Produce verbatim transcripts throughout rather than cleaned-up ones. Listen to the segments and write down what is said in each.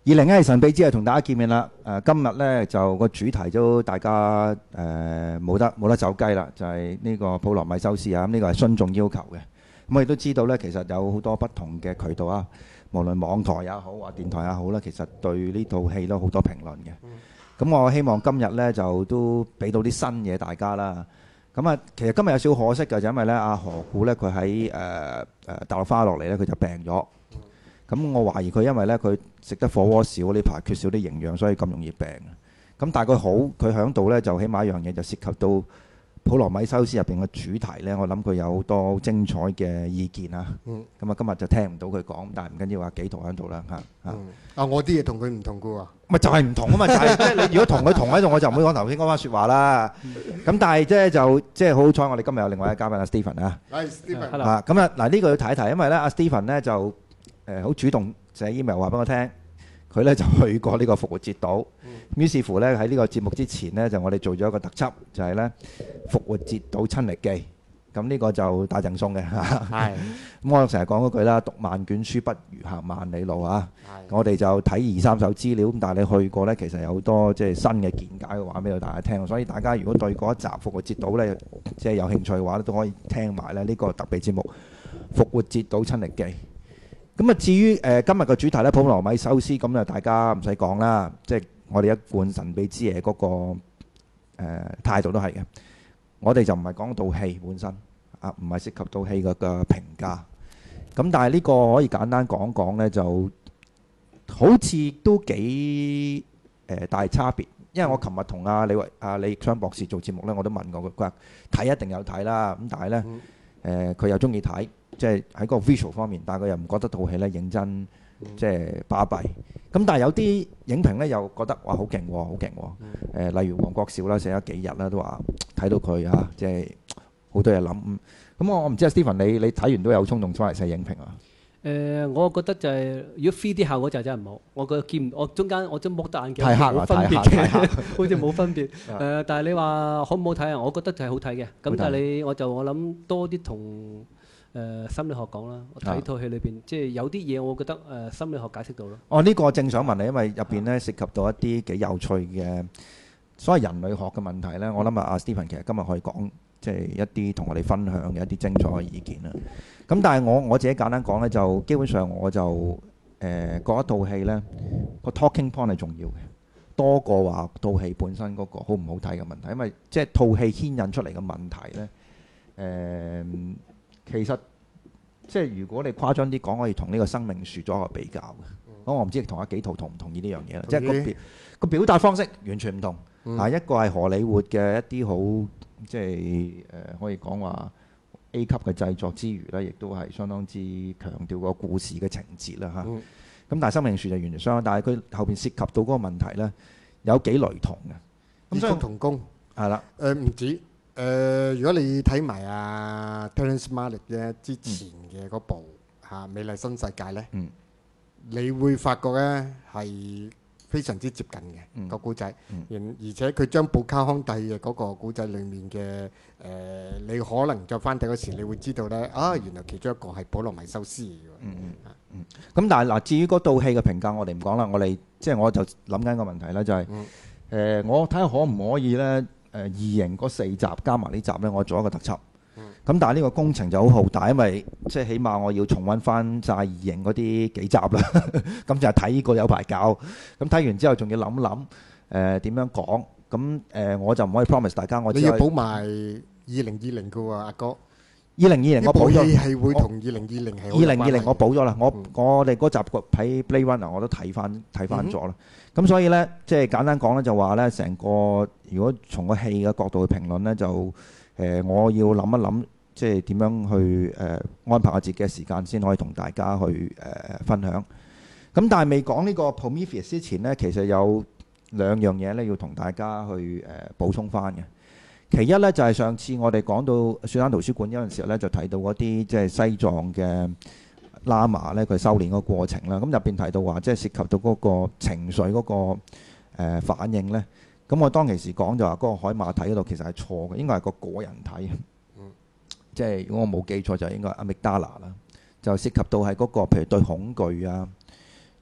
二零一係神秘之夜同大家見面啦。誒、今日呢，就個主題都大家誒冇、得冇得走雞啦，就係、呢個普羅米修斯啊。咁、呢個係孫眾要求嘅。咁我亦都知道呢，其實有好多不同嘅渠道啊，無論網台也好啊，電台也好啦，其實對呢套戲都好多評論嘅。咁我希望今日呢，就都俾到啲新嘢大家啦。咁啊，其實今日有少少可惜嘅，就因為咧，阿何故咧，佢喺誒誒大陸翻落嚟咧，佢就病咗。咁我懷疑佢因為咧，佢食得火鍋少，呢排缺少啲營養，所以咁容易病。咁但係佢好，佢喺度咧就起碼一樣嘢就涉及到普羅米修斯入邊嘅主題咧，我諗佢有好多好精彩嘅意見啊。 嗯。 咁啊，今日就聽唔到佢講，但係唔緊要，阿紀陶喺度啦嚇嚇。 嗯。啊，我啲嘢同佢唔同嘅喎。 咪就係唔同啊嘛，就係即係你如果同佢同喺度，我就唔會講頭先嗰番説話啦。咁但係即係就即係好彩，我哋今日有另外一個嘉賓阿 Stephen 啊。 係 Stephen。 啊，咁啊嗱，呢個要提一提，因為咧阿 Stephen 咧就誒好主動寫 email 話俾我聽，佢咧就去過呢個復活節島。於是乎咧喺呢個節目之前咧，就我哋做咗一個特輯，就係咧復活節島親歷記。咁呢個就大贈送嘅嚇。係。咁我成日講嗰句啦，讀萬卷書不如行萬里路啊。係。我哋就睇二三手資料，咁但係你去過呢，其實有好多即係新嘅見解嘅話俾到大家聽。所以大家如果對嗰一集復活節島呢，即係有興趣嘅話咧，都可以聽埋咧呢個特別節目《復活節島親歷記》。咁啊，至於誒、呃、今日嘅主題呢，普羅米修斯，咁啊大家唔使講啦，即係我哋一貫神秘之夜嗰、那個誒、呃、態度都係嘅。我哋就唔係講套戲本身，啊，唔係涉及到戲嘅嘅評價。咁但係呢個可以簡單講講呢，就好似都幾誒、呃、大差別。因為我琴日同阿李維、阿李奕昌博士做節目呢，我都問過佢，佢話睇一定有睇啦。咁但係呢，誒佢又中意睇，即係喺個 visual 方面，但係佢又唔覺得套戲呢認真，即係巴閉。咁但係有啲影評呢又覺得哇好勁喎，好勁喎。誒例如黃國少啦，寫咗幾日啦，都話睇到佢嚇，即係好多嘢諗。咁我我唔知阿 Stephen 你你睇完都有衝動翻嚟寫影評啊？ 誒，我覺得就係如果 three D 效果就真係唔好。我覺得見唔我中間我真剝得眼鏡太黑啦， 冇分別太黑太黑嘅，好似冇分別。誒，但係你話好唔好睇啊？我覺得就係好睇嘅。咁但係你我就我諗多啲同誒心理學講啦。我睇套戲裏邊，即係有啲嘢我覺得誒心理學解釋到咯。 哦，呢個正想問你，因為入邊咧涉及到一啲幾有趣嘅所謂人類學嘅問題咧。我諗啊，阿 Stephen 其實今日可以講。即係一啲同我哋分享嘅一啲精彩嘅意見啦。咁但係我我自己簡單講呢，就基本上我就誒嗰一套戲呢個 talking point 係重要嘅，多過話套戲本身嗰個好唔好睇嘅問題。因為即係套戲牽引出嚟嘅問題呢，誒、呃、其實即係如果你誇張啲講，可以同呢個生命樹做一個比較嘅。咁、嗯、我唔知同阿紀陶同唔同意呢樣嘢啦。即係個表個表達方式完全唔同。嗯、啊，一個係荷里活嘅一啲好。即係誒、呃、可以講話 A 級嘅製作之餘呢，亦都係相當之強調個故事嘅情節啦嚇。咁、嗯、但係生命樹就完全相反，但係佢後邊涉及到嗰個問題呢，有幾雷同嘅。 異曲同工係啦。 誒唔止誒、呃，如果你睇埋阿 Terrence Malick 咧之前嘅嗰部嚇、嗯啊《美麗新世界》呢，嗯、你會發覺呢係非常之接近嘅、嗯、個古仔，嗯、而且佢將布卡康蒂嘅嗰個古仔裡面嘅誒、呃，你可能再翻睇嗰時，你會知道咧，啊，原來其中一個係普羅米修斯嘅。嗯嗯嗯。咁但係嗱，至於嗰套戲嘅評價，我哋唔講啦。我哋即係我就諗緊個問題咧，就係、是、誒、嗯呃，我睇下可唔可以咧誒，異形嗰四集加埋呢集咧，我做一個特輯。咁但係呢個工程就好浩大，因為即係起碼我要重溫翻晒異形嗰啲幾集啦。咁就係睇呢個有排教。咁睇完之後仲要諗諗誒點樣講。咁誒、呃、我就唔可以 promise 大家我只。 你要補埋二零二零嘅喎，阿哥。 二零二零我補咗。 呢部戲係會同二零二零係。 二零二零我補咗啦。我我哋嗰集睇 Blade Runner 我都睇翻睇翻咗啦。咁、嗯、所以咧，即係簡單講咧，就話咧，成個如果從個戲嘅角度去評論咧，就誒、呃、我要諗一諗。即係點樣去誒、呃、安排我自己嘅時間先可以同大家去誒、呃、分享。咁但係未講呢個 Prometheus 之前呢，其實有兩樣嘢咧要同大家去誒、呃、補充翻嘅。其一呢，就係、是、上次我哋講到雪山圖書館嗰陣時候咧，就提到嗰啲即係西藏嘅喇嘛咧，佢修煉個過程啦。咁入邊提到話，即係涉及到嗰個情緒嗰、那個、呃、反應呢。咁我當其時講就話嗰個海馬體嗰度其實係錯嘅，應該係個個人體。即係如果我冇記錯，就應該阿米達拉啦，就涉及到係嗰個譬如對恐懼啊、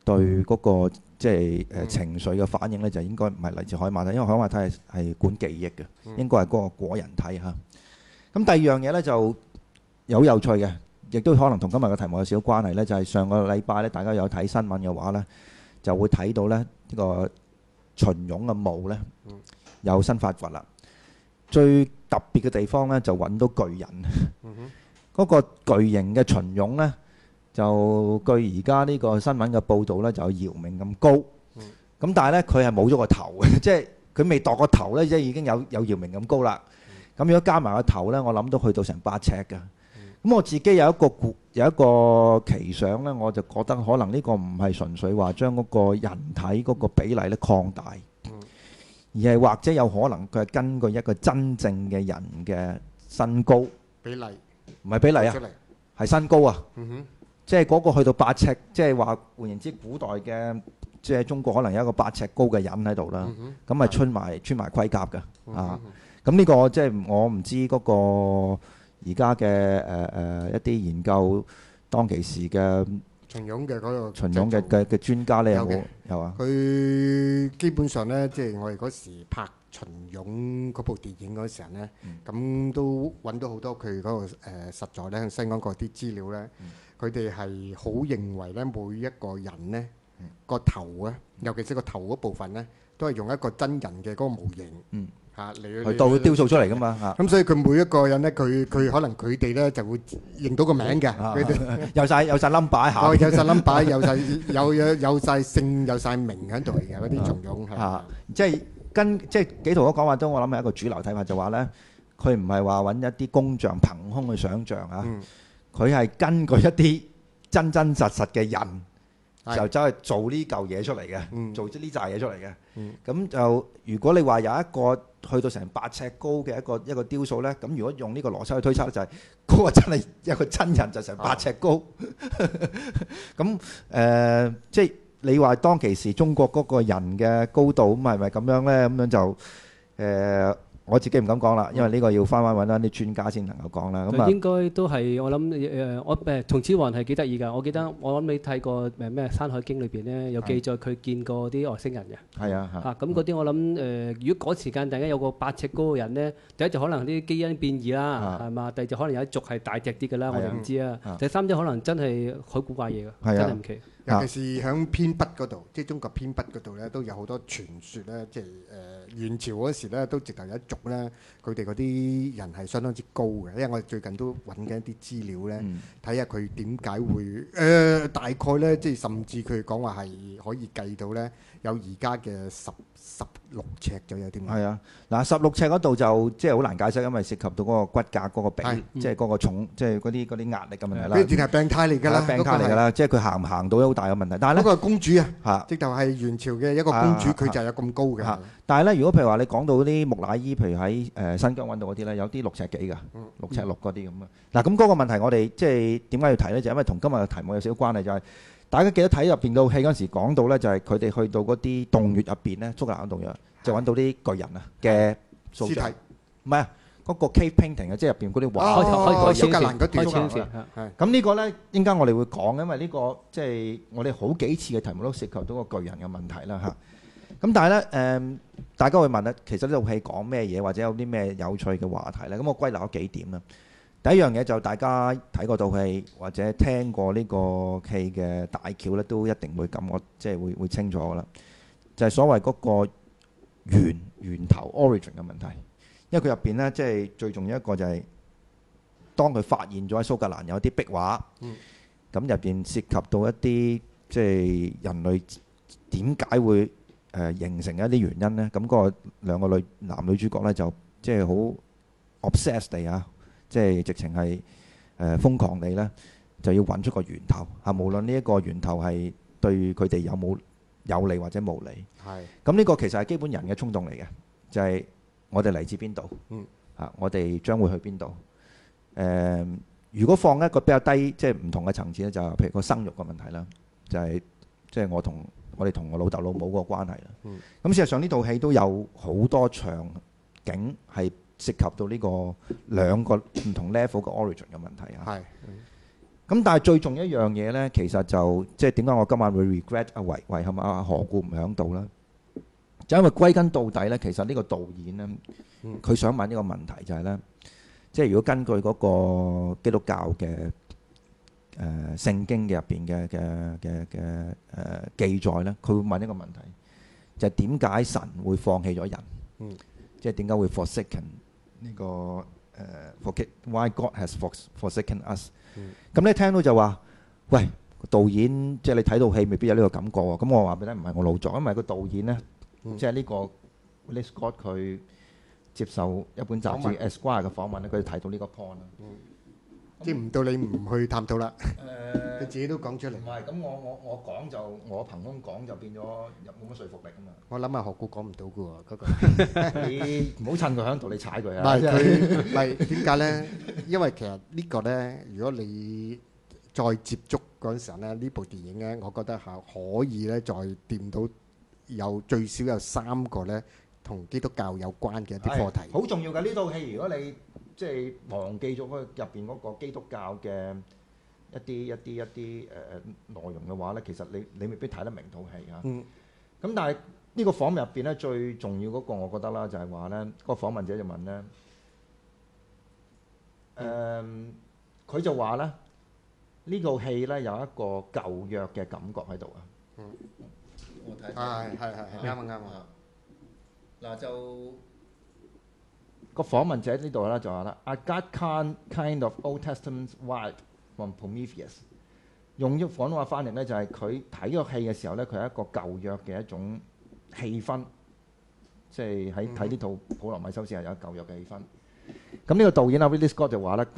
對嗰個即係誒情緒嘅反應咧，就應該唔係嚟自海馬體，因為海馬體係係管記憶嘅，應該係嗰個果仁體嚇。咁第二樣嘢咧就有有趣嘅，亦都可能同今日嘅題目有少少關係咧，就係上個禮拜咧，大家有睇新聞嘅話咧，就會睇到咧呢個秦俑嘅墓咧有新發掘啦。最特別嘅地方咧就揾到巨人，嗰個巨型嘅秦俑咧。就據而家呢個新聞嘅報導咧，就有姚明咁高，咁、嗯、但係咧佢係冇咗個頭嘅，即係佢未度個頭咧，即係已經有有姚明咁高啦。咁、嗯、如果加埋個頭咧，我諗都去到成八尺㗎。咁、嗯、我自己有一個有一個奇想咧，我就覺得可能呢個唔係純粹話將嗰個人體嗰個比例咧擴大，嗯、而係或者有可能佢係根據一個真正嘅人嘅身高比例， 唔係比例啊，係身高啊。嗯哼，即係嗰個去到八尺，即係話換言之，古代嘅即係中國可能有一個八尺高嘅人喺度啦。咁咪穿埋穿埋盔甲嘅啊。咁呢個即係我唔知嗰個而家嘅誒誒一啲研究當其時嘅秦俑嘅嗰個秦俑嘅嘅嘅專家咧有冇有啊？ 佢基本上咧，即係我哋嗰時拍秦俑嗰部電影嗰時候咧，咁都揾到好多佢嗰個誒實在咧，西安嗰啲資料咧。佢哋係好認為咧，每一個人咧個頭咧，尤其是個頭嗰部分咧，都係用一個真人嘅嗰個模型嚇嚟去到雕塑出嚟噶嘛嚇。 咁所以佢每一個人咧，佢佢可能佢哋咧就會認到個名嘅。佢哋有曬有曬 number 喺下。 哦，有曬 number，有曬有有有曬姓，有曬名喺度嚟嘅嗰啲秦俑係。 即係跟即係幾圖嘅講法都，我諗係一個主流睇法，就話咧，佢唔係話揾一啲工匠憑空去想像啊。佢係根據一啲真真實實嘅人，就走去做呢嚿嘢出嚟嘅，嗯、做呢扎嘢出嚟嘅。咁、嗯、就如果你話有一個去到成八尺高嘅一個一個雕塑咧，咁如果用呢個邏輯去推測咧，就係、是、嗰個真係一個真人就成八尺高。咁誒、呃，即係你話當其時中國嗰個人嘅高度咁係咪咁樣咧？咁樣就誒。呃我自己唔敢講啦，因為呢個要翻翻揾翻啲專家先能夠講啦。咁啊， 應該都係我諗誒，我誒秦始皇係幾得意㗎。我記得我諗你睇過誒咩《山海經》裏邊咧，有記載佢見過啲外星人嘅。係啊，嚇咁嗰啲我諗誒，如果嗰時間突然間有個八尺高嘅人咧，第一就可能啲基因變異啦，係嘛？第二就可能有一族係大隻啲㗎啦，我哋唔知啊。第三啲可能真係好古怪嘢㗎，真係唔奇。 尤其是響偏北嗰度，即係中國偏北嗰度咧，都有好多傳說咧，即係誒元朝嗰時咧，都直頭有一族咧，佢哋嗰啲人係相當之高嘅。因為我哋最近都揾緊一啲資料咧，睇下佢點解會誒大概咧，即係甚至佢講話係可以計到咧，有而家嘅十十六尺左右啲。 係啊，嗱十六尺嗰度就即係好難解釋，因為涉及到嗰個骨骼嗰個比，即係嗰個重，即係嗰啲嗰啲壓力嘅問題啦。 佢淨係病態嚟㗎啦， 病態嚟㗎啦，即係佢行唔行到有好大嘅問題。但係咧， 嗰個係公主啊，嚇，直頭係元朝嘅一個公主，佢就有咁高嘅。嚇， 但係咧，如果譬如話你講到啲木乃伊，譬如喺誒新疆揾到嗰啲咧，有啲六尺幾㗎，六尺六嗰啲咁啊。嗱，咁嗰個問題我哋即係點解要提咧？就因為同今日嘅題目有少少關係，就係大家記得睇入邊套戲嗰陣時講到咧，就係佢哋去到嗰啲洞穴入邊咧，蘇格蘭洞穴就揾到啲巨人啊嘅屍體，唔係啊。嗰個 cave painting 啊，即係入邊嗰啲畫， 哦，蘇格蘭嗰段， 係咁呢個咧，應該我哋會講，因為呢個即係我哋好幾次嘅題目都涉及到個巨人嘅問題啦嚇。咁但係咧誒，大家會問咧，其實呢套戲講咩嘢，或者有啲咩有趣嘅話題咧？咁我歸納咗幾點啦。第一樣嘢就大家睇過套戲或者聽過呢個戲嘅大橋咧，都一定會咁，我即係會會清楚噶啦。就係所謂嗰個源源頭 origin 嘅問題。因為佢入邊咧，即係最重要一個就係，當佢發現咗喺蘇格蘭有啲壁畫，咁入邊涉及到一啲即係人類點解會誒形成一啲原因咧？咁嗰個兩個女男女主角咧就即係好 obsessed 地啊，即係直情係誒瘋狂地咧，就要揾出個源頭嚇。無論呢一個源頭係對佢哋有冇有利或者無利，係咁呢個其實係基本人嘅衝動嚟嘅，就係。我哋嚟自邊度？嗯，啊，我哋將會去邊度？誒、呃，如果放一個比較低，即係唔同嘅層次咧，就係譬如個生育嘅問題啦，就係即係我同我哋同我老豆老母嗰個關係啦。嗯，咁事實上呢套戲都有好多場景係涉及到呢個兩個唔同 level 嘅 origin 嘅問題啊。係。 咁但係最重要一樣嘢咧，其實就即係點解我今晚會 regret 啊遺遺憾啊何故唔喺度啦？就因為歸根到底咧，其實呢個導演咧，佢想問呢個問題就係咧，即係如果根據嗰個基督教嘅誒聖經嘅入邊嘅嘅嘅嘅誒記載咧，佢會問一個問題，就係點解神會放棄咗人？ 嗯， 即係點解會 forsaken 呢個誒 forget why God has forsaken us？咁你聽到就話，喂，導演即係你睇套戲未必有呢個感覺喎。咁我話俾你聽，唔係我老作，因為個導演咧，即係呢個 Ridley Scott 佢接受一本雜誌 Esquire 嘅訪問咧，佢提到呢個 point 啦。 即係唔到你唔去探討啦。誒，佢自己都講出嚟。 唔係，咁我我我講就我憑空講就變咗又冇乜說服力啊嘛。 我諗下何故講唔到嘅喎，嗰個。 你唔好趁佢喺度，你踩佢啊！ 唔係佢，唔係點解咧？因為其實呢個咧，如果你再接觸嗰陣時候咧，呢部電影咧，我覺得係可以咧，再掂到有最少有三個咧，同基督教有關嘅一啲課題。 好重要㗎呢套戲，如果你即係忘記咗嗰入邊嗰個基督教嘅一啲一啲一啲誒內容嘅話咧，其實你你未必睇得明套戲啊。 嗯。 咁但係呢個訪問入邊咧，最重要嗰個我覺得啦，就係話咧，個訪問者就問咧，誒，佢就話咧，呢套戲咧有一個舊約嘅感覺喺度啊。 嗯。 我睇。 係係係啱啊啱啊。 嗱就。個訪問者呢度咧就話啦 ，I got kind kind of Old Testament vibe from Prometheus。用咗廣東話翻譯咧，就係佢睇個戲嘅時候咧，佢係一個舊約嘅一種氣氛，即係喺睇呢套《普羅米修斯》係有舊約嘅氣氛。咁呢個導演啊 Ridley Scott 就話咧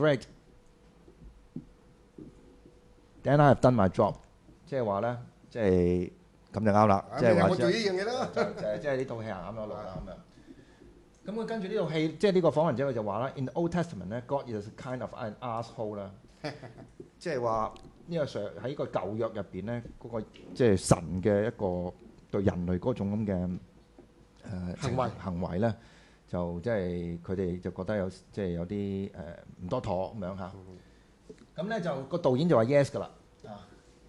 ，Great，then I have done my job， 即係話咧，即係咁就啱啦，即係話我做呢樣嘢啦， 就就即係呢套戲行啱咗路啦咁樣。咁佢跟住呢套戲，即係呢個訪問者佢就話啦 ，In the Old Testament 咧 ，God is kind of an asshole 啦，即係話呢個上喺個舊約入邊咧，嗰個即係神嘅一個對人類嗰種咁嘅誒行為行為咧，就即係佢哋就覺得有即係有啲誒唔多妥咁樣嚇。咁咧就個導演就話 yes 㗎啦，啊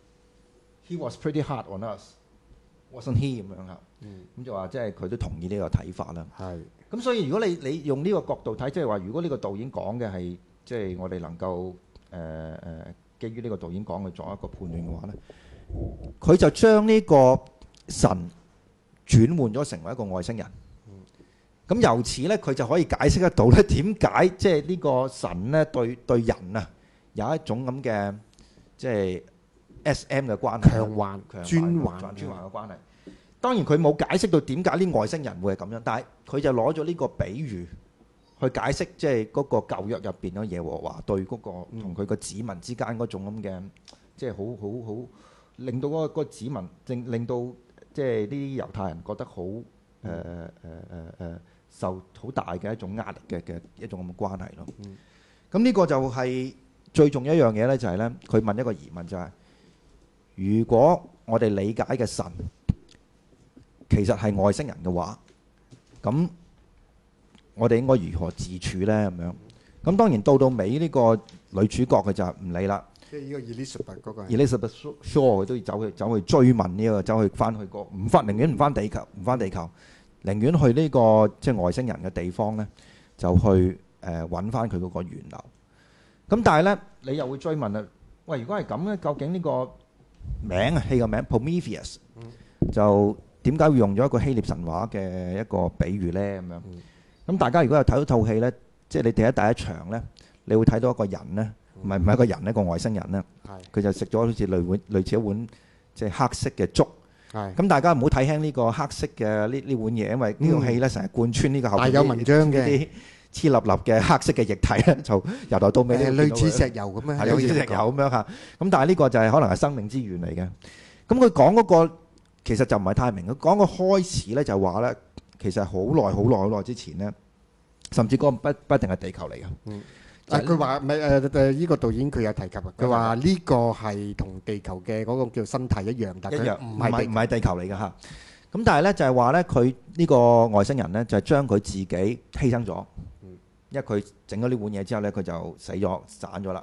，He was pretty hard on us，wasn't he 咁樣嚇。咁就話即係佢都同意呢個睇法啦。 係。 咁所以如果你你用呢個角度睇，即係話如果呢個導演講嘅係即係我哋能夠誒誒基於呢個導演講嘅作一個判斷嘅話咧，佢就將呢個神轉換咗成為一個外星人。咁由此咧，佢就可以解釋得到咧點解即係呢個神咧對對人啊有一種咁嘅即係 S M 嘅關係， 強橫、專橫、 專橫嘅關係。當然佢冇解釋到點解啲外星人會係咁樣，但係佢就攞咗呢個比喻去解釋，即係嗰個舊約入邊嘅耶和華對嗰個同佢個子民之間嗰種咁嘅，即係好好好令到嗰個子民令令到即係啲猶太人覺得好誒誒誒誒受好大嘅一種壓力嘅嘅一種咁嘅關係咯。咁呢個就係最重要一樣嘢咧，就係咧佢問一個疑問就係：如果我哋理解嘅神其實係外星人嘅話，咁我哋應該如何自處呢？咁樣咁當然到到尾呢個女主角佢就唔理啦。 即係呢個 Elizabeth 嗰個。 Elizabeth Shaw 佢都要走去走去追問呢個，走去翻去個唔翻，寧願唔翻地球，唔翻地球，寧願去呢個即係外星人嘅地方呢，就去誒揾翻佢嗰個源流。咁但係呢，你又會追問啦。喂，如果係咁呢，究竟呢個名啊戲個名 Prometheus 就點解會用咗一個希臘神話嘅一個比喻呢？咁樣咁、嗯、大家如果有睇到套戲呢，即係你第一第一場呢，你會睇到一個人呢，唔係唔係一個人，一個外星人呢，佢就食咗好似類碗類似一碗即係黑色嘅粥。咁大家唔好睇輕呢個黑色嘅呢呢碗嘢，因為呢套戲呢成日貫穿呢個後邊大有文章嘅啲黐立立嘅黑色嘅液體咧，就由頭到尾呢類似石油咁樣，係類似石油咁樣嚇。咁但係呢個就係可能係生命之源嚟嘅。咁佢講嗰個其實就唔係太明。佢講個開始咧就話咧，其實好耐好耐好耐之前咧，甚至嗰個不不一定係地球嚟嘅。嗯。但係佢話咪誒誒呢個導演佢有提及啊。佢話呢個係同地球嘅嗰個叫身體一樣，但係佢唔係唔係地球嚟嘅嚇。咁但係咧就係話咧，佢呢個外星人咧就係將佢自己犧牲咗。因為佢整咗呢碗嘢之後咧，佢就死咗散咗啦。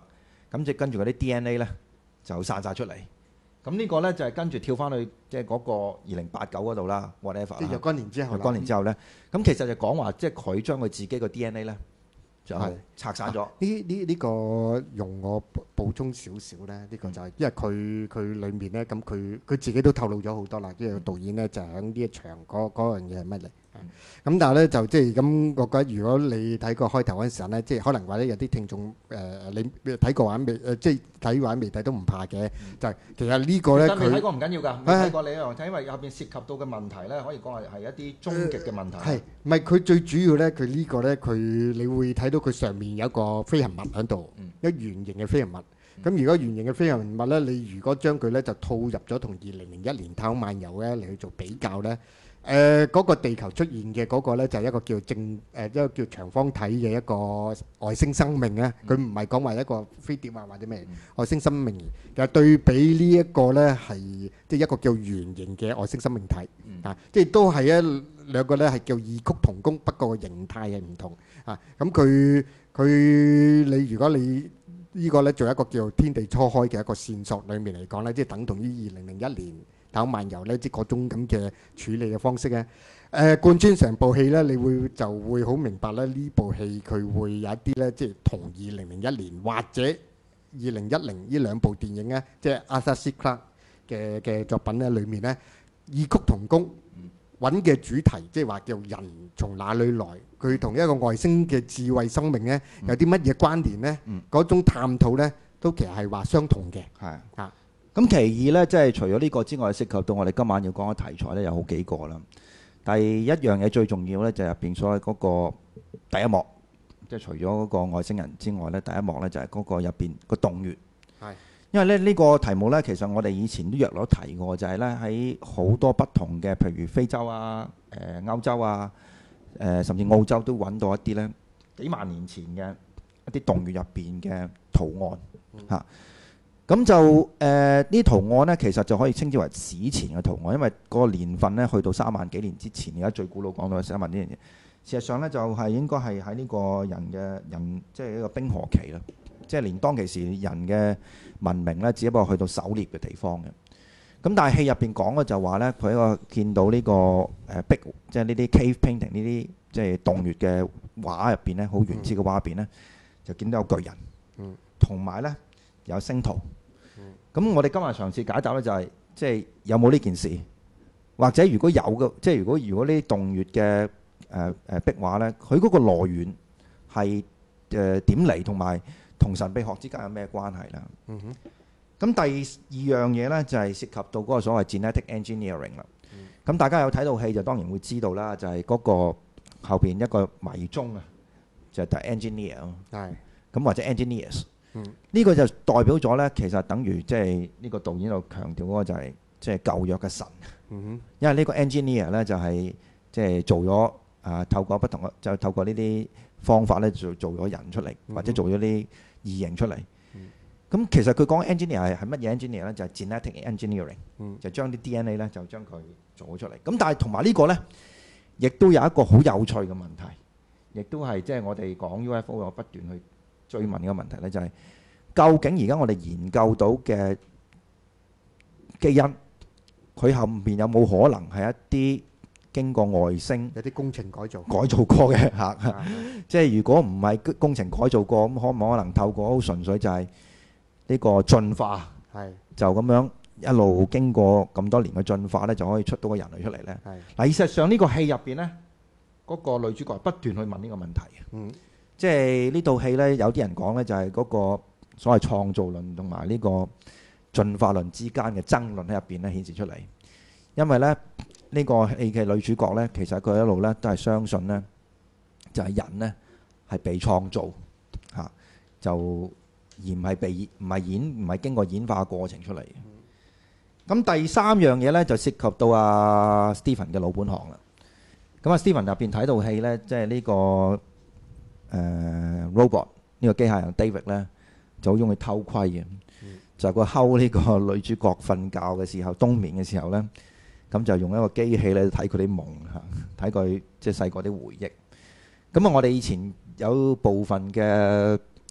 咁即係跟住嗰啲 D N A 咧就散晒出嚟。咁呢個咧就係跟住跳翻去即係嗰個二零八九嗰度啦 ，whatever 啦。 即係若干年之後啦。 若干年之後咧，咁其實就講話即係佢將佢自己個 D N A 咧就係拆散咗。 呢呢呢個容我補補充少少咧，呢個就係因為佢佢裡面咧，咁佢佢自己都透露咗好多啦。因為導演咧就喺呢一場嗰嗰樣嘢係乜嚟？咁但係咧就即係咁，我覺得如果你睇過開頭嗰陣時候咧，即係可能或者有啲聽眾誒你睇過或者未誒，即係睇或者未睇都唔怕嘅。就係其實呢個咧佢未睇過唔緊要㗎，未睇過你一樣睇，因為入邊涉及到嘅問題咧，可以講係係一啲終極嘅問題。 係唔係佢最主要咧？佢呢個咧，佢你會睇到佢上面有一個飛行物喺度，一圓形嘅飛行物。咁如果圓形嘅飛行物咧，你如果將佢咧就套入咗同二零零一年太空漫遊咧嚟去做比較咧。誒嗰、呃那個地球出現嘅嗰個咧就係、是、一個叫正誒、呃、一個叫長方體嘅一個外星生命咧，佢唔係講話一個飛碟啊或者咩、嗯、外星生命，其實對比呢一個咧係即係一個叫圓形嘅外星生命體、嗯、啊，即係都係一兩個咧係叫異曲同工，不過形態係唔同啊。咁佢佢你如果你呢個咧做一個叫天地初開嘅一個線索裏面嚟講咧，即係等同於二零零一年太空漫遊咧，即係嗰種咁嘅處理嘅方式咧。誒、呃、貫穿成部戲咧，你會就會好明白咧。呢部戲佢會有一啲咧，即係同二零零一年或者二零一零呢兩部電影咧，即係 Arthur C. Clarke 嘅嘅作品咧，裏面咧異曲同工，揾嘅主題即係話叫人從哪裏來，佢同一個外星嘅智慧生命咧有啲乜嘢關聯咧？嗰、嗯、種探討咧都其實係話相同嘅。係啊。 咁其二咧，即係除咗呢個之外，涉及到我哋今晚要講嘅題材咧，有好幾個啦。第一樣嘢最重要咧，就係入邊所謂嗰個第一幕，即係除咗嗰個外星人之外咧，第一幕咧就係嗰個入邊個洞穴。係。因為咧呢個題目咧，其實我哋以前都約略提過，就係咧喺好多不同嘅，譬如非洲啊、誒歐洲啊、誒甚至澳洲都揾到一啲咧幾萬年前嘅一啲洞穴入邊嘅圖案嚇。咁就誒呢圖案呢，其實就可以稱之為史前嘅圖案，因為嗰個年份呢去到三萬幾年之前，而家最古老講到三萬幾年。事實上呢，就係應該係喺呢個人嘅人，即係一個冰河期啦，即係連當其時人嘅文明呢，只不過去到狩獵嘅地方嘅。咁但係戲入邊講嘅就話呢，佢一個見到呢個誒壁，即係呢啲 cave painting 呢啲即係洞穴嘅畫入邊呢，好原始嘅畫入邊呢，就見到有巨人，同埋呢有星圖。咁我哋今日嘗試解答咧，就係即係有冇呢件事，或者如果有嘅，即係如果如果呢啲洞穴嘅誒誒壁畫咧，佢嗰個來源係誒點嚟，同埋同神秘學之間有咩關係啦？嗯哼。咁第二樣嘢咧就係涉及到嗰個所謂 genetic engineering 啦。咁、嗯、大家有睇到戲就當然會知道啦，就係嗰個後邊一個迷蹤啊，就係、是、the engineer。係。咁或者 engineers。呢個就代表咗呢，其實等於即係呢個導演度強調嗰個就係即係舊約嘅神。嗯、哼因為呢個 engineer 呢，就係即係做咗啊，透過不同嘅就透過呢啲方法呢，做做咗人出嚟，或者做咗啲異形出嚟。咁、嗯、其實佢講 engineer 係係乜嘢 engineer 呢？就係 genetic engineering，、嗯、就將啲 D N A 呢，就將佢做咗出嚟。咁但係同埋呢個呢，亦都有一個好有趣嘅問題，亦都係即係我哋講 U F O 有不斷去追問嘅問題呢，就係、是、究竟而家我哋研究到嘅基因，佢後面有冇可能係一啲經過外星有啲工程改造改造過嘅嚇？即係如果唔係工程改造過，咁可唔可能透過好純粹就係呢個進化，係就咁樣一路經過咁多年嘅進化呢，就可以出到個人類出嚟呢？係嗱，事實上呢個戲入邊呢，嗰、那個女主角係不斷去問呢個問題嘅。嗯。即係呢套戲呢，有啲人講呢，就係嗰個所謂創造論同埋呢個進化論之間嘅爭論喺入邊呢顯示出嚟。因為呢，呢個戲嘅女主角呢，其實佢一路呢都係相信呢，就係人呢係被創造嚇，就而唔係被唔係演唔係經過演化過程出嚟嘅。咁第三樣嘢呢，就涉及到阿 Stephen 嘅老本行啦。咁阿 Stephen 入邊睇套戲呢，即係呢個。誒、uh, robot 呢個機械人 David 咧就好中意偷窺嘅，嗯、就佢睺呢個女主角瞓覺嘅時候冬眠嘅時候咧，咁就用一個機器咧睇佢啲夢嚇，睇佢即係細個啲回憶。咁啊，我哋以前有部分嘅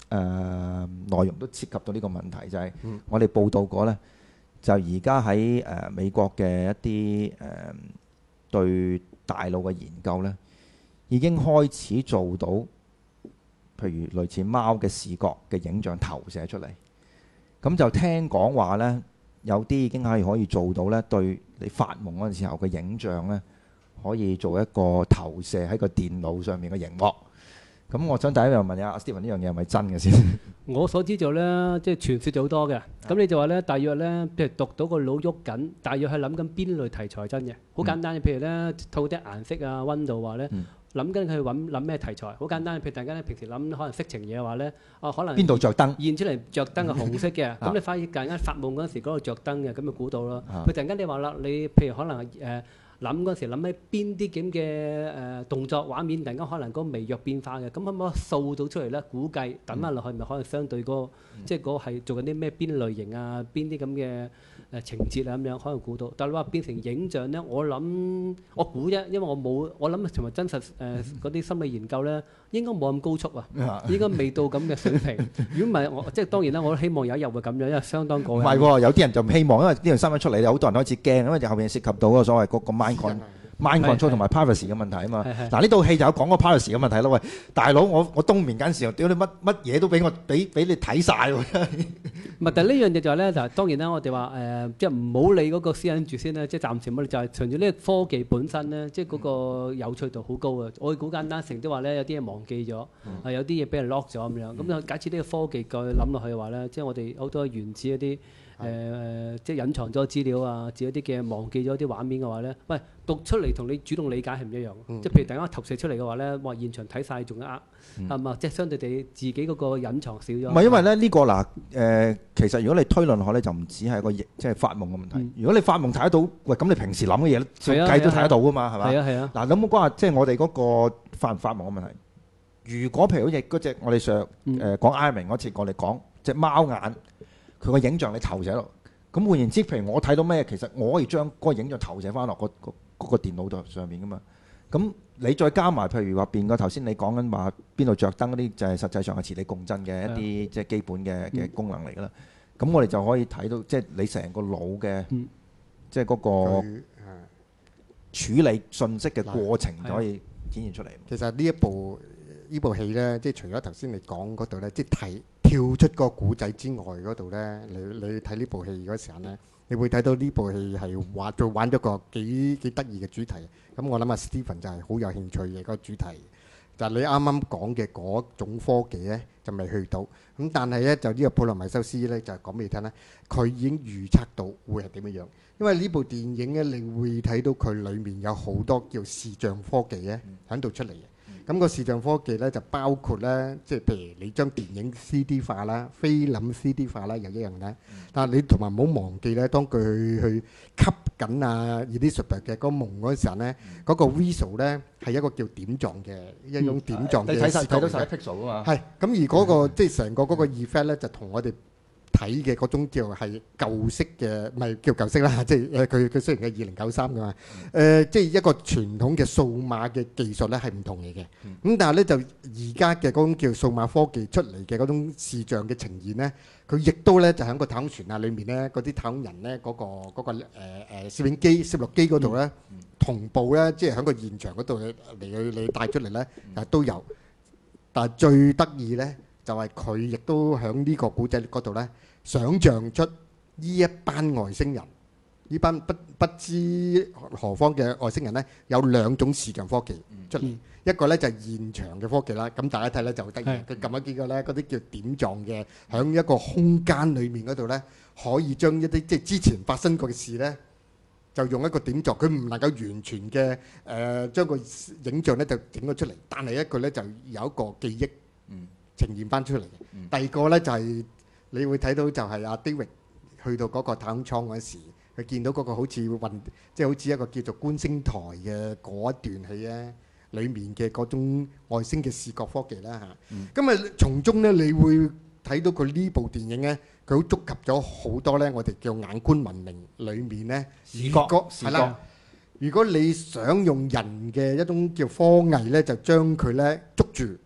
誒內容都涉及到呢個問題，就係、是、我哋報道過呢，就而家喺誒美國嘅一啲誒、呃、對大腦嘅研究呢，已經開始做到，譬如類似貓嘅視覺嘅影像投射出嚟。咁就聽講話呢，有啲已經係可以做到呢，對你發夢嗰陣時候嘅影像呢，可以做一個投射喺個電腦上面嘅熒幕。咁我想第一樣問下阿 Stephen 呢樣嘢係咪真嘅先？ 我所知就咧，即係傳説就好多嘅。咁你就話咧，大約咧，譬如讀到個腦喐緊，大約係諗緊邊類題材真嘅。好簡單嘅，譬如咧，套啲顏色啊、溫度話咧，諗緊佢揾諗咩題材。好簡單，譬如大家咧平時諗可能色情嘢嘅話咧，啊可能邊度着燈現出嚟着燈係紅色嘅，咁你發現突然間發夢嗰陣時嗰度着燈嘅，咁就估到咯。佢突然間你話啦，你譬如可能誒。諗嗰陣時諗起邊啲咁嘅誒動作畫面，突然間可能嗰個微弱變化嘅，咁可唔可以掃到出嚟咧？估計等翻落去，咪可能相對嗰個即係嗰個係做緊啲咩邊類型啊？邊啲咁嘅誒情節啊咁樣，可能估到。但係你話變成影像咧，我諗我估啫，因為我冇我諗同埋真實誒嗰啲心理研究咧，應該冇咁高速啊，應該未到咁嘅水平。如果唔係我即係當然啦，我都希望有一日會咁樣，因為相當過癮。 唔係喎，有啲人就唔希望，因為呢樣新聞出嚟，好多人開始驚，因為後面涉及到嗰個所謂嗰個 mind con mind control 同埋 privacy 嘅問題啊嘛。嗱呢套戲就有講個 privacy 嘅問題咯。喂，大佬，我我冬眠嗰陣時候，屌你乜乜嘢都俾我俾俾你睇曬喎。 唔係，但係呢樣嘢就係咧，就係當然啦。我哋話誒，即係唔好理嗰個私隱住先啦。即係暫時我哋就係隨住呢個科技本身咧，即係嗰個有趣度好高啊。我哋好簡單，成日都話咧，有啲嘢忘記咗，啊有啲嘢俾人 lock 咗咁樣。咁就假設呢個科技再諗落去嘅話咧，即係我哋好多原始一啲。誒、呃、即係隱藏咗資料啊，自己啲嘅忘記咗啲畫面嘅話咧，喂讀出嚟同你主動理解係唔一樣。嗯、即係譬如突然間投射出嚟嘅話咧，哇現場睇晒仲呃，係嘛、嗯？即係相對地自己嗰個隱藏少咗。唔係因為咧呢、呢個嗱誒、呃，其實如果你推論落去咧，就唔止係個即係發夢嘅問題。嗯、如果你發夢睇得到，喂咁你平時諗嘅嘢咧，計都睇得到噶嘛，係嘛？係啊係啊。嗱咁講下，即係我哋嗰個發唔發夢嘅問題。如果譬如好似嗰隻我哋上誒、呃、講 Iron Man 嗰次，我哋講隻貓眼。佢個影像你投射落，咁換言之，譬如我睇到咩，其實我可以將嗰個影像投射翻落個個嗰個電腦度上面噶嘛。咁你再加埋，譬如話變個頭先你講緊話邊度着燈嗰啲，就係實際上係磁力共振嘅一啲即係基本嘅嘅功能嚟噶啦。咁我哋就可以睇到，即係你成個腦嘅，即係嗰個處理信息嘅過程就可以展現出嚟。 其實呢一部呢部戲咧，即係除咗頭先你講嗰度咧，即係睇。跳出個古仔之外嗰度呢，你你睇呢部戲嗰時候呢，你會睇到呢部戲係玩做玩咗個幾幾得意嘅主題。咁我諗阿 Stephen 就係好有興趣嘅嗰個主題，就係你啱啱講嘅嗰種科技呢，就未去到。咁但係呢，就呢個普羅米修斯呢，就係講俾你聽呢，佢已經預測到會係點樣樣。因為呢部電影呢，你會睇到佢裡面有好多叫視像科技呢喺度出嚟嘅。咁個視像科技咧就包括咧，即係譬如你將電影 C D 化啦、菲林 C D 化啦，又一樣咧。但係你同埋唔好忘記咧，當佢去吸緊啊 Elizabeth 嘅嗰個夢嗰陣時候咧，嗰個 visual 咧係一個叫點狀嘅一種點狀嘅。你睇曬睇到曬 pixel 啊嘛。係。咁而嗰個即係成個嗰個 effect 咧，就同我哋睇嘅嗰種叫係舊式嘅，唔係叫舊式啦，即係誒佢佢雖然係二零九三㗎嘛，誒即係一個傳統嘅數碼嘅技術咧係唔同嚟嘅。咁但係咧就而家嘅嗰種叫數碼科技出嚟嘅嗰種視像嘅呈現咧，佢亦都咧就喺個太空船啊裏面咧，嗰啲太空人咧嗰個嗰個誒誒攝影機攝錄機嗰度咧同步咧，即係喺個現場嗰度嚟去嚟帶出嚟咧，誒都有。但係最得意咧就係佢亦都喺呢個古仔嗰度咧。想像出呢一班外星人，呢班不不知何方嘅外星人呢，有兩種視像科技出嚟，嗯、一個呢就係現場嘅科技啦。咁大家睇呢就好得意，佢撳咗幾個呢，嗰啲叫點狀嘅，喺一個空間裡面嗰度呢，可以將一啲即係之前發生過嘅事呢，就用一個點狀，佢唔能夠完全嘅誒、呃、將個影像呢就整咗出嚟，但係一個呢就有一個記憶呈現翻出嚟嘅。嗯、第二個呢就係、是。你會睇到就係阿 David 去到嗰個太空艙嗰時，佢見到嗰個好似運，即係好似一個叫做觀星台嘅嗰一段戲咧，裡面嘅嗰種外星嘅視覺科技啦嚇。咁啊，從中咧，你會睇到佢呢部電影咧，佢好觸及咗好多咧，我哋叫眼觀文明裡面咧視覺係啦。如果你想用人嘅一種叫科藝咧，就將佢咧捉住。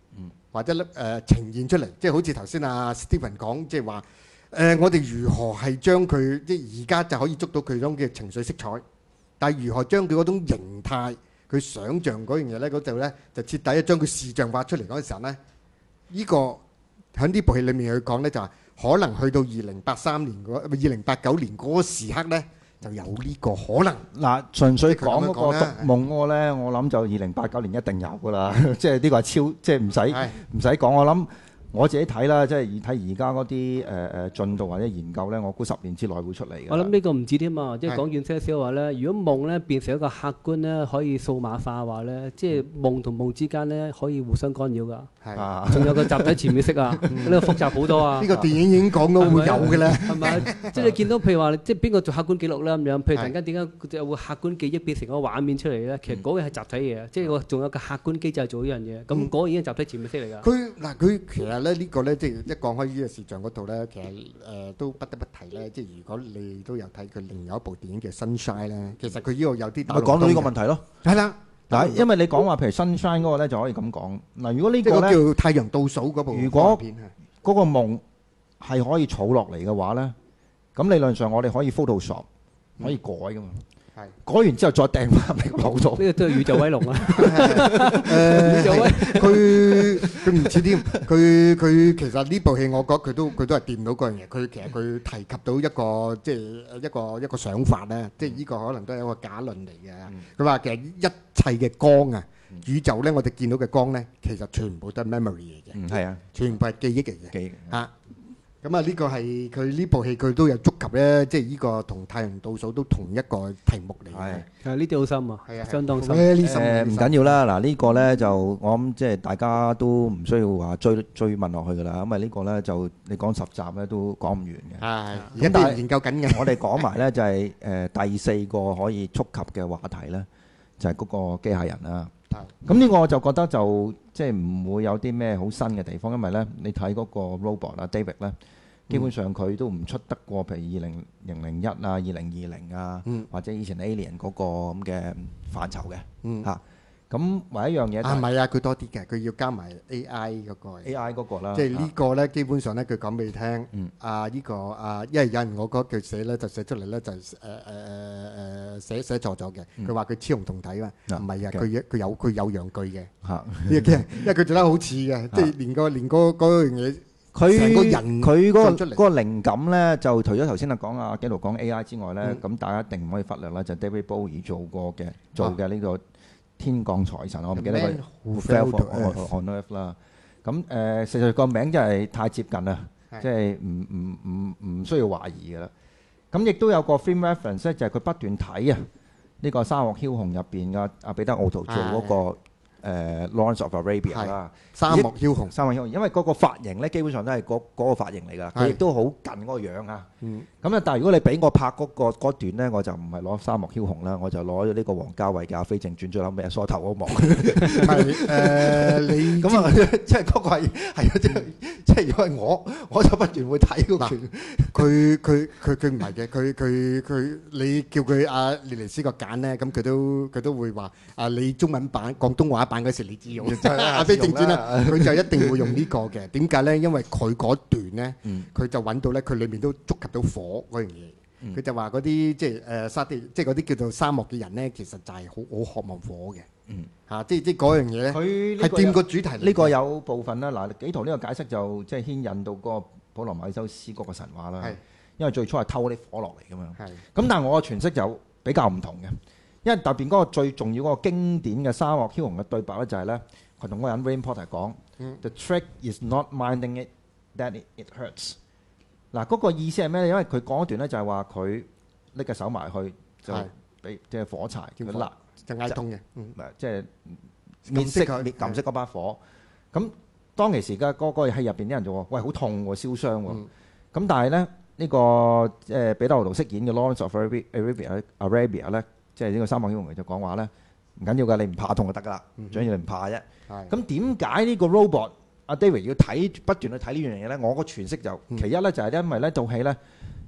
或者誒、呃、呈現出嚟，即係好似頭先阿 Stephen 講，即係話誒我哋如何係將佢即係而家就可以捉到佢嗰種嘅情緒色彩，但係如何將佢嗰種形態，佢想像嗰樣嘢咧嗰度咧就徹底將佢視像化出嚟嗰陣時候咧，呢、這個喺呢部戲裡面去講咧就係、是、可能去到二零八三年嗰二零八九年嗰個時刻咧。就有呢個可能嗱，純粹講嗰個佢咁樣講獨夢嗰個咧，我諗就二零八九年一定有噶啦，即係呢個係超，即係唔使唔使講。我諗我自己睇啦，即係睇而家嗰啲誒誒進度或者研究咧，我估十年之內會出嚟嘅。 我諗呢個唔止添啊，即係講遠些少話咧，如果夢咧變成一個客觀咧，可以數碼化嘅話咧，即係夢同夢之間咧可以互相干擾㗎。係，仲有個集體潛意識啊，呢個複雜好多啊。 呢個電影已經講到會有嘅啦。 係咪？即係你見到譬如話，即係邊個做客觀記錄咧咁樣？譬如突然間點解就會客觀記憶變成個畫面出嚟咧？其實嗰個係集體嘢，即係仲有個客觀機制做呢樣嘢。咁嗰個已經係集體潛意識嚟㗎。 佢嗱佢其實咧呢個咧即係一講開呢個視像嗰度咧，其實誒都不得不提咧。即係如果你都有睇佢另外一部電影叫 Sunshine 咧，其實佢呢個有啲咪講到呢個問題咯。 係啦。 嗱，因為你講話譬如 Sunshine 嗰個咧，就可以咁講。嗱，如果呢個咧叫太陽倒數嗰部如果嗰個夢係可以儲落嚟嘅話咧，咁理論上我哋可以 Photoshop 可以改噶嘛。係改完之後再掟翻嚟個腦度。 呢個都係宇宙威龍啊！ 誒，宇宙威，佢佢唔似添。佢佢其實呢部戲我覺得佢都佢都係掂到嗰樣嘢。佢其實佢提及到一個即係一個一個想法咧，即係呢個可能都係一個假論嚟嘅。佢話其實一切嘅光啊，宇宙咧，我哋見到嘅光咧，其實全部都係 memory 嚟嘅。 嗯，係啊， 全部係記憶嚟嘅。 記憶嚇。咁啊，呢個係佢呢部戲佢都有觸及咧，即係呢個同太陽倒數都同一個題目嚟嘅。 係，呢啲好深啊， 係啊， 相當深。 誒唔緊要啦，嗱呢個咧就我諗即係大家都唔需要話追追問落去㗎啦，因為呢個咧就你講十集咧都講唔完嘅。 係，而家都研究緊嘅。 我哋講埋咧就係誒第四個可以觸及嘅話題咧，就係嗰個機械人啦。咁呢個我就覺得就即係唔會有啲咩好新嘅地方，因為咧你睇嗰個 robot 啊 David 咧，基本上佢都唔出得過，譬如二零零零一啊、二零二零啊，或者以前 Alien 嗰個咁嘅範疇嘅嚇。咁唯一一樣嘢啊，唔係啊，佢多啲嘅，佢要加埋 A I 嗰個 A I 嗰個啦。 即係呢個咧，基本上咧，佢講俾你聽。啊，呢個啊，因為有人我覺得佢寫咧就寫出嚟咧就誒誒誒誒寫寫錯咗嘅。佢話佢雌雄同體嘛，唔係啊，佢佢有佢有陽具嘅嚇。呢個因為佢做得好似嘅，即係連個連嗰嗰樣嘢， 佢成個人佢嗰個嗰個靈感咧，就除咗頭先啊講啊紀陶講 A I 之外咧，咁大家一定唔可以忽略啦，就 David Bowie 做過嘅做嘅呢個天降財神，我唔記得佢 Who Fell on Earth 啦。咁誒，實際個名真係太接近啦，即係唔唔唔唔需要懷疑㗎啦。咁亦都有個 film reference 咧，就係佢不斷睇啊呢個《沙漠梟雄》入邊嘅阿彼得奧圖做嗰個。誒 Lawrence of Arabia 啦， 沙漠梟雄， 沙漠梟雄，因為嗰個髮型咧，基本上都係嗰嗰個髮型嚟㗎，佢亦都好近嗰個樣啊。咁啊，但係如果你俾我拍嗰個嗰段咧，我就唔係攞沙漠梟雄啦，我就攞咗呢個王家衛嘅《阿飛正傳》最後尾梳頭嗰幕。 係誒，你咁啊，即係嗰個係係啊，即係即係如果係我，我就不斷會睇嗰段。 佢佢佢佢唔係嘅，佢佢佢你叫佢阿列尼斯個揀咧，咁佢都佢都會話啊，你中文版廣東話版嗰時你只用阿飛正傳啦，佢就一定會用呢個嘅。點解咧？因為佢嗰段咧，佢就揾到咧，佢裏面都觸及到火嗰樣嘢。佢就話嗰啲即係誒沙地，即係嗰啲叫做沙漠嘅人咧，其實就係好好渴望火嘅。嚇，即係即係嗰樣嘢咧， 佢係掂個主題。 呢個有部分啦。嗱，紀陶呢個解釋就即係牽引到嗰個普羅米修斯嗰個神話啦。因為最初係偷啲火落嚟㗎嘛。咁但係我嘅詮釋就比較唔同嘅。因為特別嗰個最重要嗰個經典嘅沙漠梟雄嘅對白咧，就係咧，佢同嗰個人 Rain Porter 講：The trick is not minding it that it it hurts。嗱，嗰個意思係咩咧？因為佢講一段咧，就係話佢拎個手埋去就俾即係火柴，叫佢焫就嗌痛嘅， 即係滅熄滅撳熄嗰把火。咁當其時嘅嗰個戲入邊啲人就話：喂，好痛喎，燒傷喎。咁但係咧，呢個即係彼得奧圖飾演嘅 Lawrence of Arabia Arabia 咧。即係呢個沙漠梟雄就講話咧，唔緊要㗎，你唔怕痛就得㗎啦，最緊要你唔怕啫。咁點解呢個 robot 阿 David 要睇不斷去睇呢樣嘢咧？我個詮釋就其一咧就係因為呢套戲咧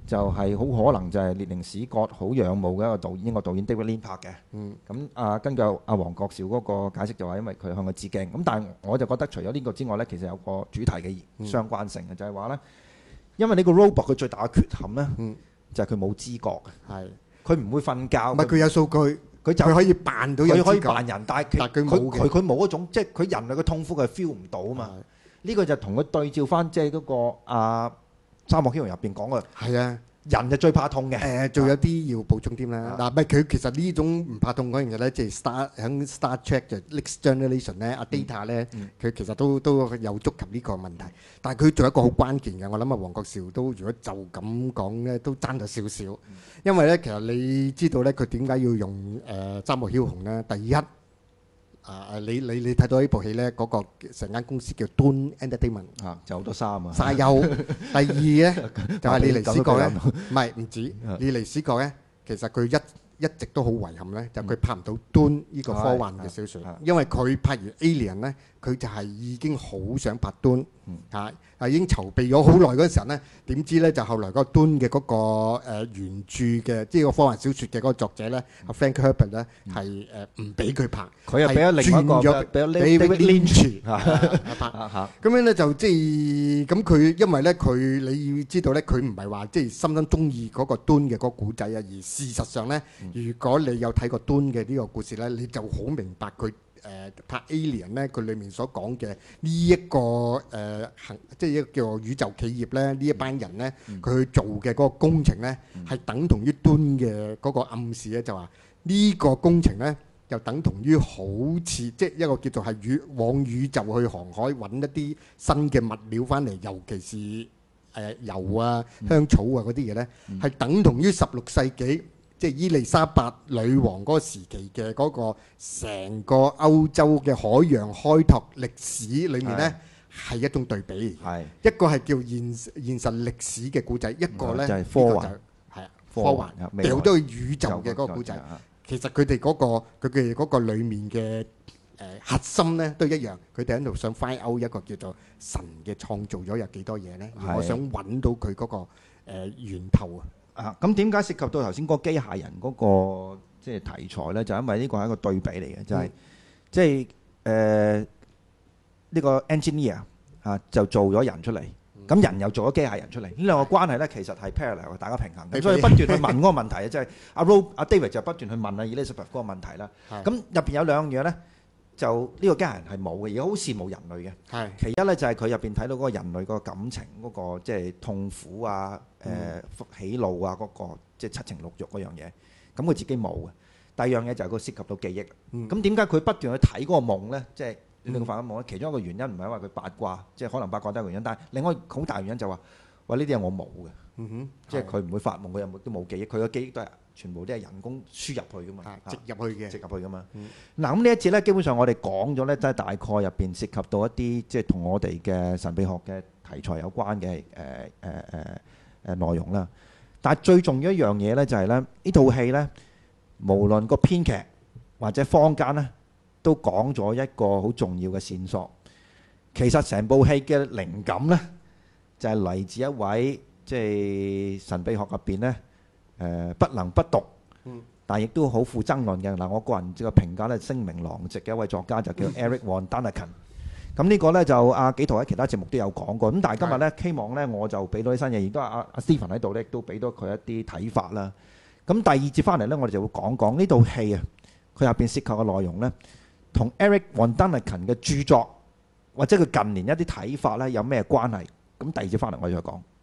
就係好可能就係列寧史葛好仰慕嘅一個導演，英國導演 David Lean 拍嘅。 嗯。 咁啊，根據阿黃國少嗰個解釋就話，因為佢向佢致敬。咁但係我就覺得除咗呢個之外呢，其實有個主題嘅相關性嘅，就係話呢，因為呢個 robot 佢最大嘅缺陷呢， 嗯， 就係佢冇知覺嘅， 係佢唔會瞓覺。 唔係佢有數據， 佢就佢可以扮到有知覺， 佢可以扮人，但係但佢佢冇嘅佢佢冇嗰種，即係佢人類嘅痛苦佢 feel 唔到啊嘛。呢個就同佢對照翻，即係嗰個啊《沙漠英雄》入邊講嘅， 係啊。 人就最怕痛嘅。 誒，仲有啲要補充添啦。嗱，唔係佢其實呢種唔怕痛嗰樣嘢咧，即係 Star 喺 Star Trek 就 Next Generation 咧，阿 Data 咧，佢其實都都有觸及呢個問題。但係佢仲有一個好關鍵嘅，我諗啊，黃國少都如果就咁講咧，都爭咗少少。因為咧，其實你知道咧，佢點解要用誒《沙漠梟雄》咧？第一。啊！你你你睇到呢部戲咧，嗰、那個成間公司叫 Dune Entertainment 啊，就好多衫啊！ 沙丘。第二咧就係、是、李尼斯國咧，唔係唔止李尼斯國咧，其實佢一一直都好遺憾咧，就佢、是、拍唔到 Dune 呢個科幻嘅小説，因為佢拍完 Alien 咧，佢就係已經好想拍 Dune 嚇，係已經籌備咗好耐嗰陣時候咧，點知咧就後來嗰個 Dune 嘅嗰個誒原著嘅，即係個科幻小説嘅嗰個作者咧，阿 Frank Herbert 咧係誒唔俾佢拍， 佢又俾咗另一個俾咗 David Lynch 拍，咁樣咧就即係咁佢，因為咧佢你要知道咧，佢唔係話即係深深中意嗰個 Dune 嘅嗰個古仔啊，而事實上咧，如果你有睇過 Dune 嘅呢個故事咧，你就好明白佢。誒、呃、拍 Alien 咧，佢裡面所講嘅呢一個誒行、呃，即係一個叫宇宙企業咧，呢一班人咧，佢去做嘅嗰個工程咧，係、嗯、等同於 Dune 嘅嗰個暗示咧，就話呢個工程咧，就等同於好似即係一個叫做係宇往宇宙去航海揾一啲新嘅物料翻嚟，尤其是誒、呃、油啊、香草啊嗰啲嘢咧，係、嗯、等同於十六世紀。即係伊麗莎白女王嗰個時期嘅嗰個成個歐洲嘅海洋開拓歷史裏面呢，係一種對比。係一個係叫現現實歷史嘅故仔，一個呢就係科幻，係啊科幻，掉咗去宇宙嘅嗰個故仔。其實佢哋嗰個佢哋嗰個裡面嘅誒核心呢都一樣，佢哋喺度想 find out 一個叫做神嘅創造咗有幾多嘢呢？我想揾到佢嗰個誒源頭啊！ 啊，咁點解涉及到頭先嗰個機械人嗰個即係題材呢？就因為呢個係一個對比嚟嘅，就係即係誒呢個 engineer 啊，就做咗人出嚟，咁人又做咗機械人出嚟，呢兩個關係呢，其實係 parallel 嘅，大家平衡嘅，所以不斷去問嗰個問題啊，即係阿 Rob 阿 David 就不斷去問阿 Elizabeth 嗰個問題啦。咁入邊有兩樣嘢呢，就呢個機械人係冇嘅，而好羨慕人類嘅。係其一呢，就係佢入邊睇到嗰個人類嗰個感情嗰個即係痛苦啊。誒、呃、喜怒啊，嗰、那個即係七情六慾嗰樣嘢，咁佢自己冇嘅。第二樣嘢就係佢涉及到記憶。咁點解佢不斷去睇嗰個夢呢？即係你個發緊夢咧，其中一個原因唔係因為佢八卦，即係可能八卦都係原因，但係另外好大原因就話、是，喂呢啲嘢我冇嘅。嗯哼，即係佢唔會發夢，佢又都冇記憶，佢嘅記憶都係全部都係人工輸入去噶嘛，植入去嘅，植入去噶嘛。嗱咁呢一節呢，基本上我哋講咗呢，都係大概入邊涉及到一啲即係同我哋嘅神秘學嘅題材有關嘅誒誒誒。呃呃誒內容啦，但係最重要一樣嘢呢，就係咧呢套戲呢，無論個編劇或者坊間呢，都講咗一個好重要嘅線索。其實成部戲嘅靈感呢，就係嚟自一位即係神秘學入邊呢，誒不能不讀，但係亦都好富爭論嘅嗱。我個人個評價呢，聲名狼藉嘅一位作家就叫 Eric von Daniken。咁呢個呢，就阿紀陶喺其他節目都有講過，咁但係今日呢，希望呢，我就俾到啲新嘢，亦都阿阿 Stephen 喺度呢，亦都俾到佢一啲睇法啦。咁第二節翻嚟呢，我哋就會講講呢套戲啊，佢入邊涉及嘅內容呢，同 Eric von Daniken嘅著作或者佢近年一啲睇法呢，有咩關係？咁第二節翻嚟我哋再講。